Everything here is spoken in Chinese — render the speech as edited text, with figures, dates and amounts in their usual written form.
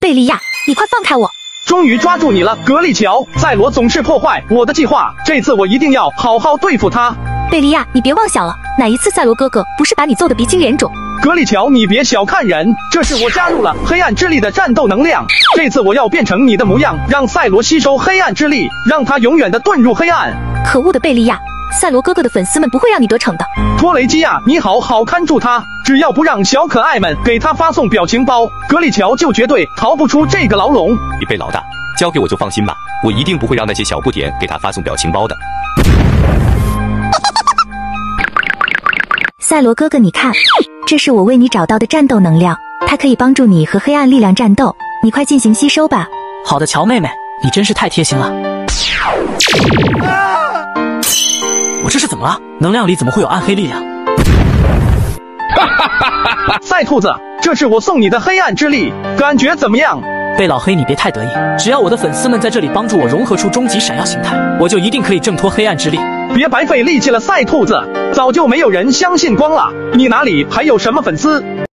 贝利亚，你快放开我！ 终于抓住你了，格力乔！赛罗总是破坏我的计划，这次我一定要好好对付他。 贝利亚，你别妄想了，哪一次赛罗哥哥不是把你揍得鼻青脸肿？ 格力乔，你别小看人，这是我加入了黑暗之力的战斗能量。这次我要变成你的模样，让赛罗吸收黑暗之力，让他永远的遁入黑暗。 可恶的贝利亚，赛罗哥哥的粉丝们不会让你得逞的。 托雷基亚，你好好看住他，只要不让小可爱们给他发送表情包，格力乔就绝对逃不出这个牢笼。 你贝老大，交给我就放心吧，我一定不会让那些小不点给他发送表情包的。 赛罗哥哥，你看，这是我为你找到的战斗能量，它可以帮助你和黑暗力量战斗，你快进行吸收吧。 好的，乔妹妹，你真是太贴心了。我这是怎么了？能量里怎么会有暗黑力量？ 赛兔子，这是我送你的黑暗之力，感觉怎么样？ 贝老黑，你别太得意，只要我的粉丝们在这里帮助我融合出终极闪耀形态，我就一定可以挣脱黑暗之力。 别白费力气了，赛兔子，早就没有人相信光了，你哪里还有什么粉丝？